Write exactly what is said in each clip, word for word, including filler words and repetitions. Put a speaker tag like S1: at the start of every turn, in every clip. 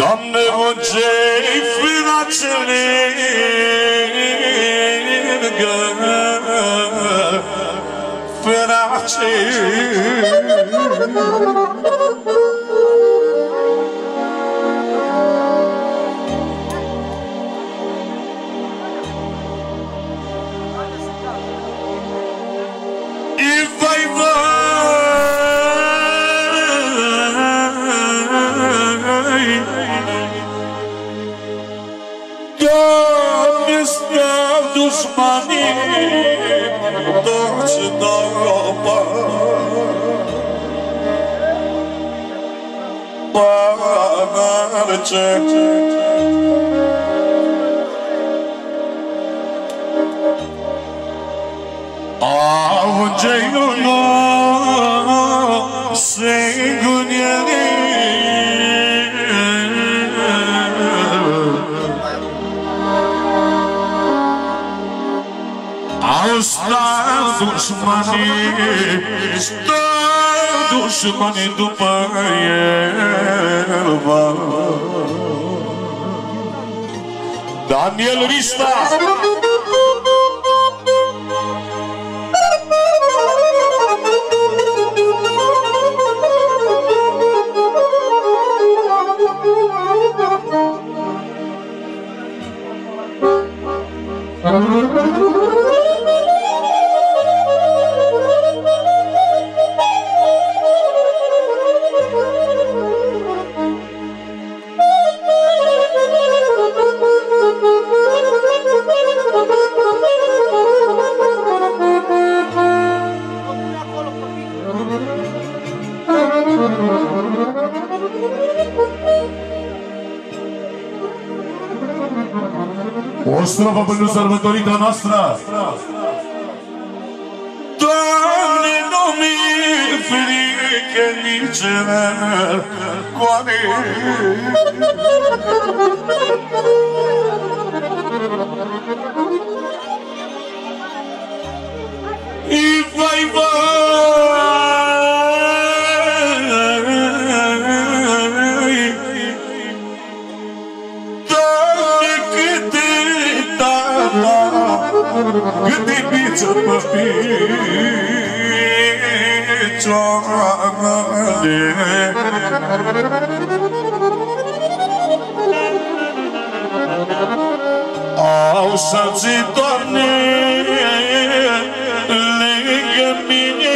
S1: Doamne, mângei fânace lângă fânace. Vai, vai, Doamne, stau dușmanii, toți dau parce. Avungeul nou se gândea au stat dușmanii, stat dușmanii după el. Daniel Rista.
S2: O strofă pentru sărbătorica noastră.
S1: Doamne, nu mi-e frică nici răcoare. Vai, vai, cât de biță pe picioare. Au să-ți, Doamne, lângă mine.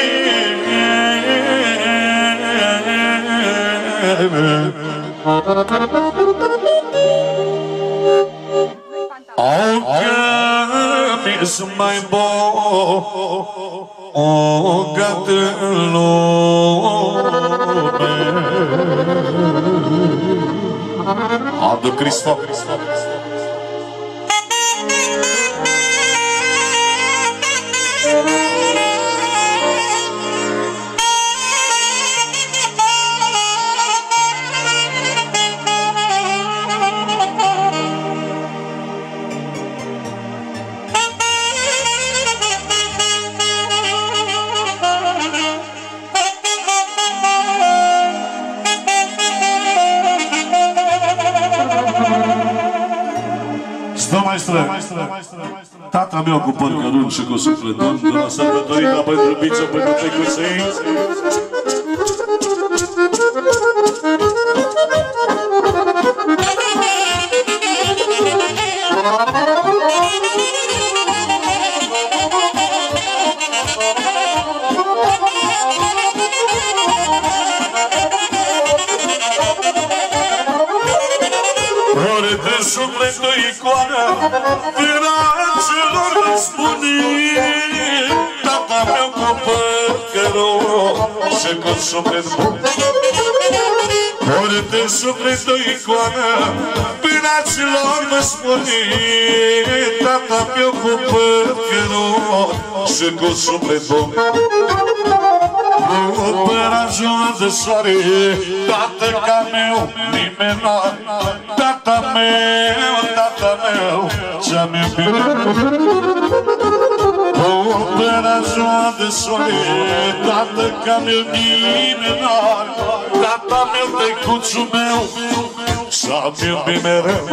S1: Au că-mi-s mai bogat în lume. Adu Cristo.
S2: Tata meu cu păr cărunt și cu suflet bun, de la sărbătorica pentru biță, pentru trecusei.
S1: Ori de sufletul icoană, fraților îmi spune, tata meu cu păr cărunt și cu suflet bun. Ori de sufletul icoană, fraților mă spune, tata meu cu păr cărunt și cu suflet bun. După rajoa de soare, tată-ca meu, nimeni n-are. Tata meu, tata meu, ce-am iubit. După rajoa de soare, tată-ca meu, nimeni n-are. Tata meu, tăicuțul meu, să-mi iubi mereu.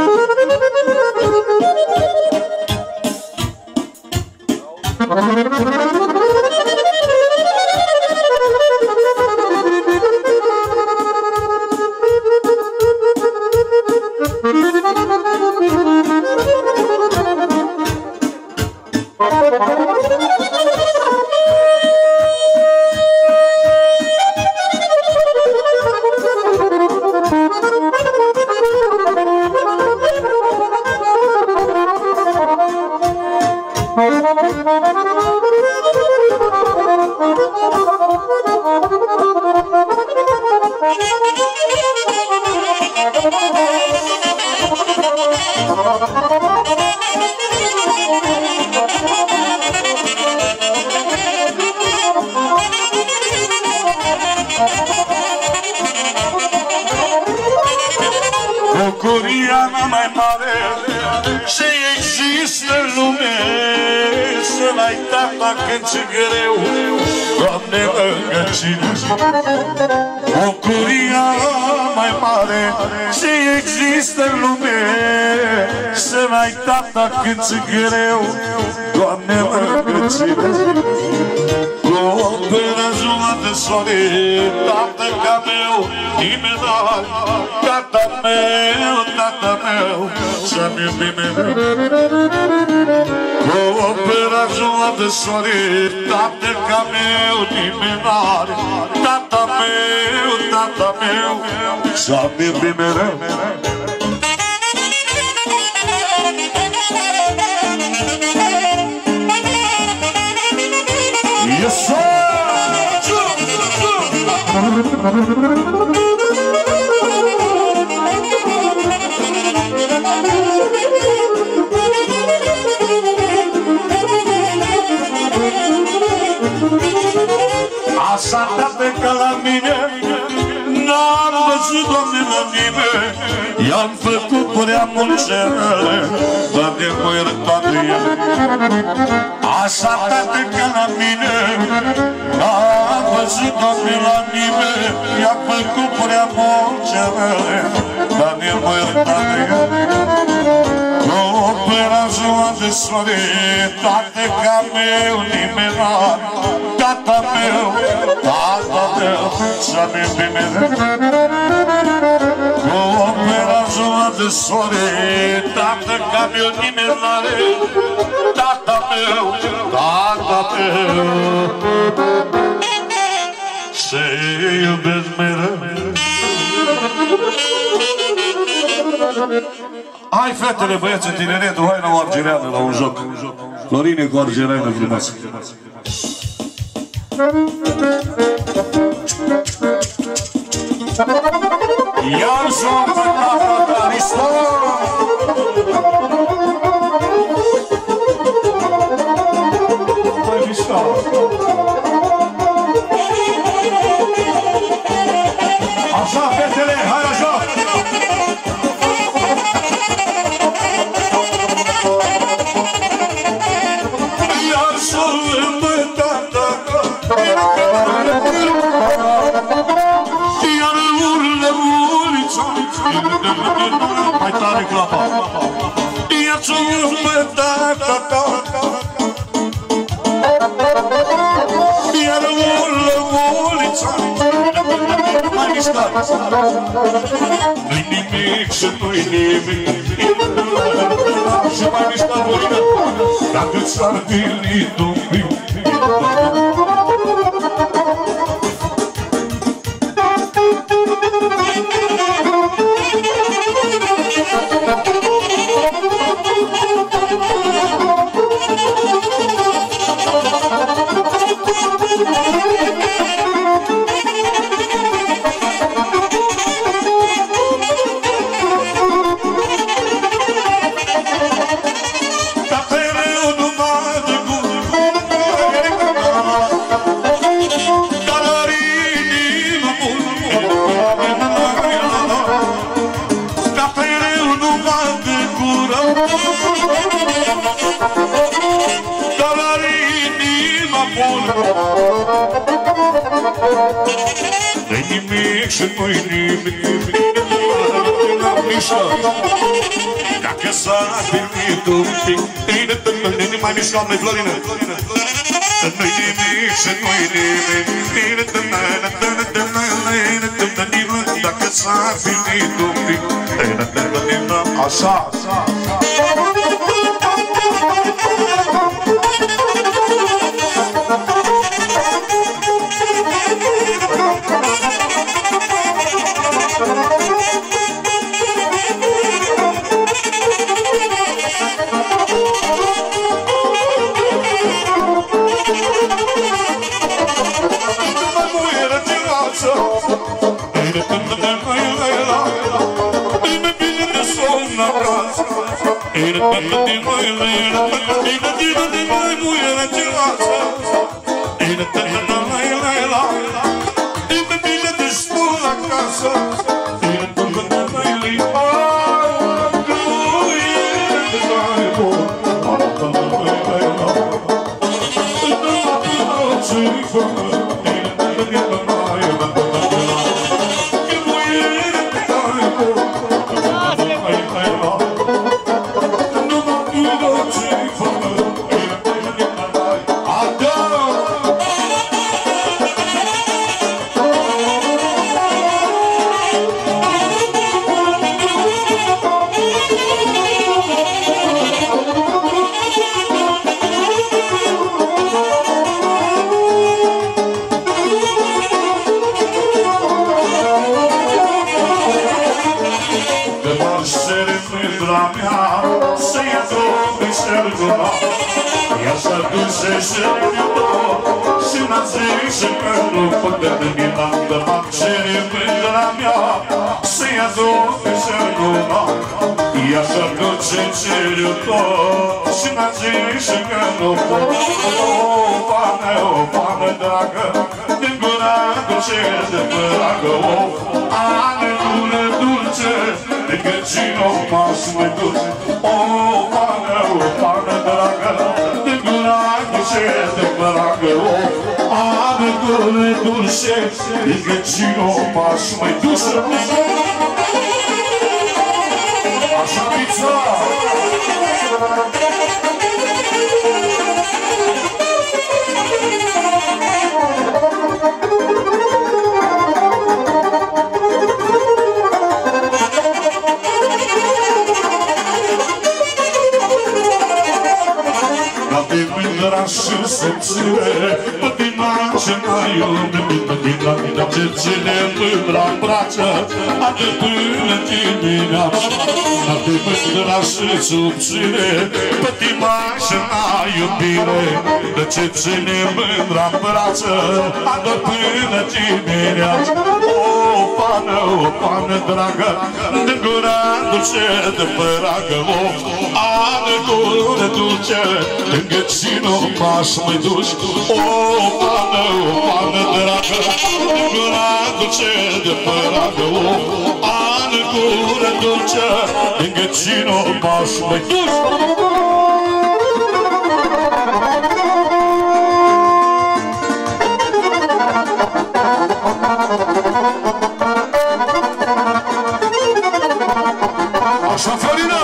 S2: Bucuria mea mai mare ce există în lume, să n-ai tata când-ți greu, Doamne, lângă cine. Bucuria mai mare ce există în lume, să n-ai tata când-ți greu, Doamne, lângă cine. Cu o până jumătate de soare, tată ca meu, imediat, tata meu, tata meu, să-mi iubi mereu. Cu o până jumătate de soare, tată ca meu, imediat, tata meu, tata meu, să-mi iubi mereu. Yes, sir! Așa, tată, ca la mine n-am văzut, Doamne, la nimeni. I-am făcut prea multe rele, Doamne, mă iertat de ele. Așa, tată, ca la mine n-am văzut, Doamne, la nimeni. I-am făcut prea multe rele, Doamne, mă iertat de ele. Cu o până jumătate de soare, tată ca meu, nimeni n-are. Tata meu, tata meu, să-mi iubi mereu. Cu o până jumătate de soare, tată ca meu, nimeni n-are. Tata meu, tata meu, să-i iubesc mereu. Hai, fetele, băieți, tineretul, hai la o argireană, la un joc. Florine cu argireană frumoasă. Iar s-o întâmplat fratăristă. Mai mișca. Așa, fetele, hai la joc! Iar s-o îmbătat, iar urlă ulița, mai tare clapa. Iar s-o îmbătat, iar urlă ulița, mai mișcat. Nu-i nimic și nu-i nimic, și mai mișcat Florina, dacă s-ar venit un pic. Nu-i nimic și nu-i nimic, mișcă. Dacă s-a primit un pic, nu mai mișcă, doamne Florină. Nu-i nimic și nu-i nimic. Dacă s-a primit un pic. Așa, așa. Subțire, pătima și la iubire, de ce ține mândra în brață, adă până dimineață. O pană, o pană dragă, de gura dulce de păragă, o adă gură dulce, lângă cine m-aș mai duci. O pană, o pană dragă, de gura dulce de păragă, o adă gură dulce, lângă cine m-aș mai duci. Așa, Florina!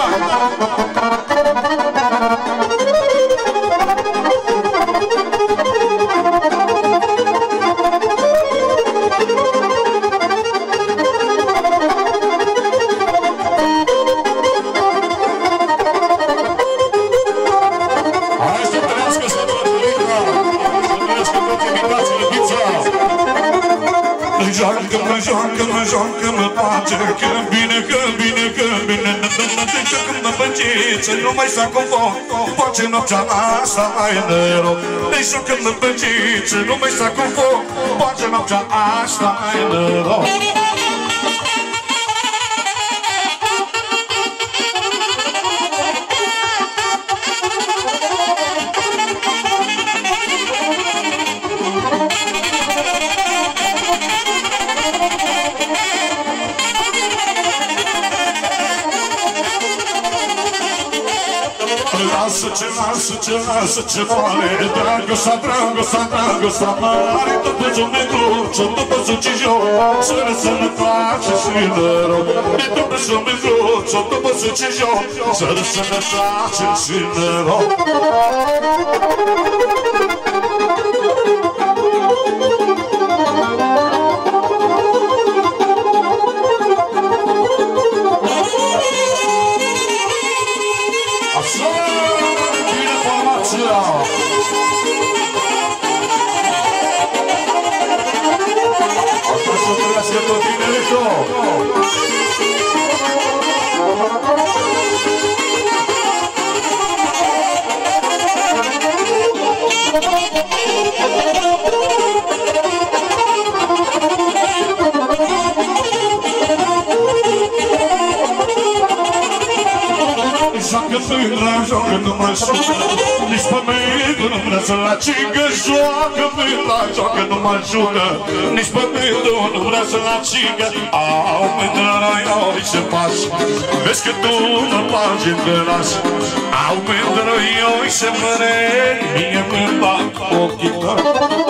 S2: Joacă-mă, joacă-mă, pace, că bine, că bine, că bine. Joacă-mă, bănciță, nu mai s-a cu foc, poate noaptea asta mai noroc. Joacă-mă, bănciță, nu mai s-a cu foc, poate noaptea asta mai noroc. Lasă ce lasă lasă, ce lasă, ce mare Dragostea, dragostea, dragostea mare Tot pe zume dulce, tot pe zucijo Să răsănă pace și noroc Tot pe zume dulce, tot pe zucijo Să răsănă pace și noroc Joacă mândra, joacă nu mă ajută Nici pământul nu vrea să-l acingă Joacă mândra, joacă nu mă ajută Nici pământul nu vrea să-l acingă Au mândra, ioi se pași Vezi că tu mă bagi în gălaș Au mândra, ioi se măreni Mie mă bag ochii tăi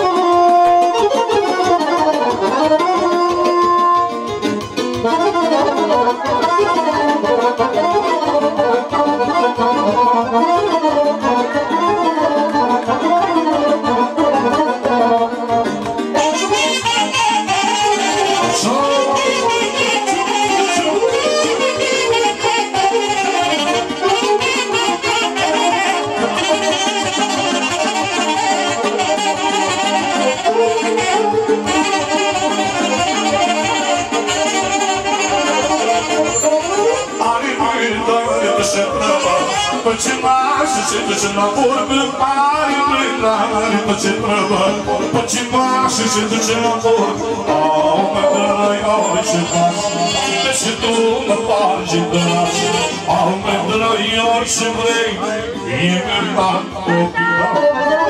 S2: Ce mașă, ce duce la vorbă, are mâna, are pe ce prăbă. Ce mașă, ce duce la vorbă, au mă dără, iau ce faci. Deși tu mă faci în dăraș, au mă dără, iau ce vrei, mie mi-mi fac ochii tăi.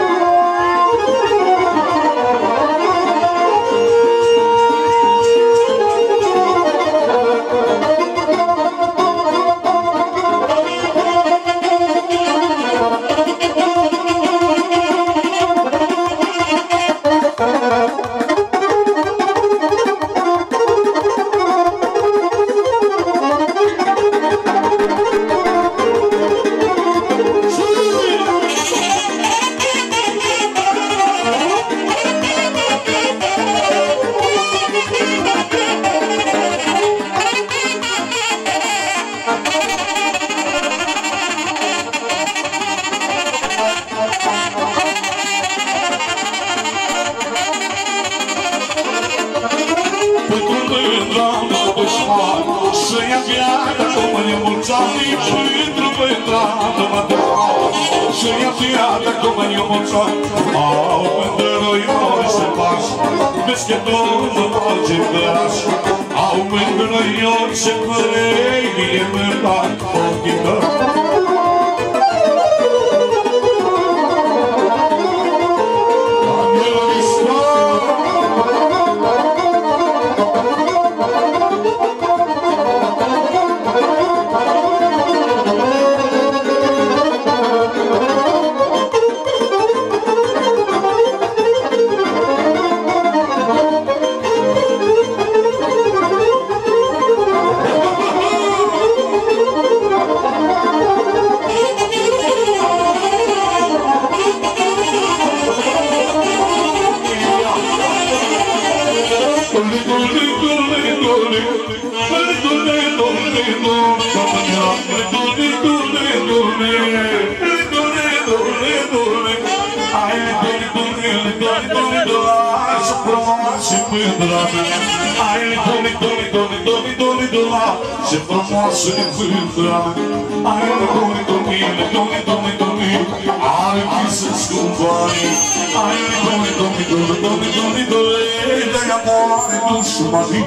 S2: Ce frumoasă e vândra Ai doni, doni, doni, doni, doni Are visă-ți cu banii Ai doni, doni, doni, doni, doni, doni De-aia moare dușmanii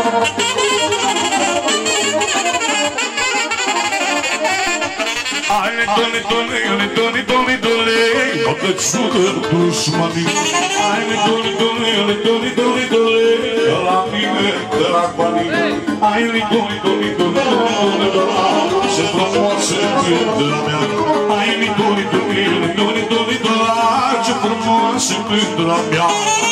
S2: Ai dole, dole, dole, dole, dole, băgăciugă dușmanii. Hai, dole, dole, dole, dole, dole, că la mine, că la banii. Hai, dole, dole, dole, dole, dole, ce frumoasă gândura mea. Hai, dole, dole, dole, dole, dole, ce frumoasă gândura mea.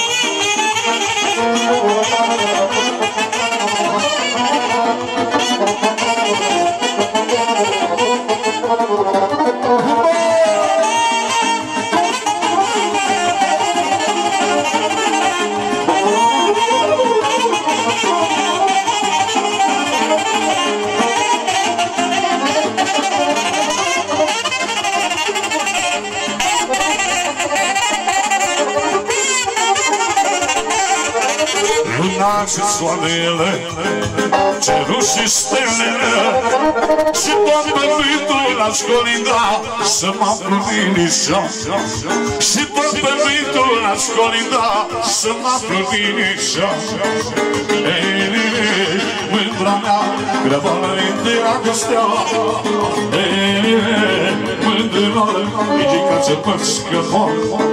S2: Luna și soarele, cerul și stelele, și tot pământul l-aș colinda să mă aflu linișa. Și tot pământul l-aș colinda să mă aflu linișa. Ei, mândra mea, grăbală în dragostea. Ei, mândră, ridica să părți că mor.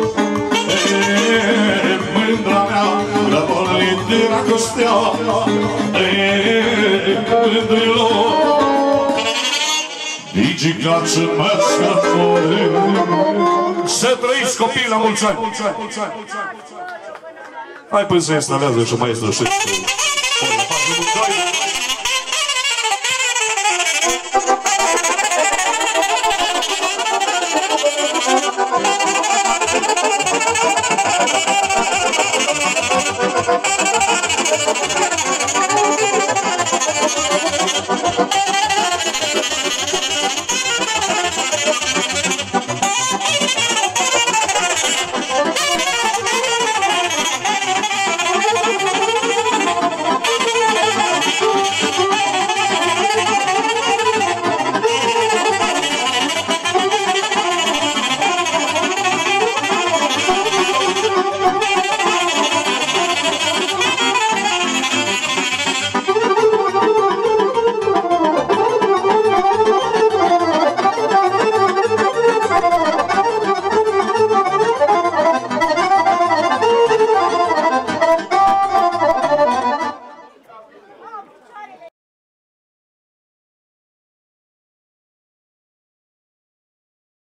S2: Ei, mândra mea, grăbală în dragostea. Ei, mândră, ridica să părți că mor. Să trăiți copii la mulți ani! Hai până se instalează și maestru și...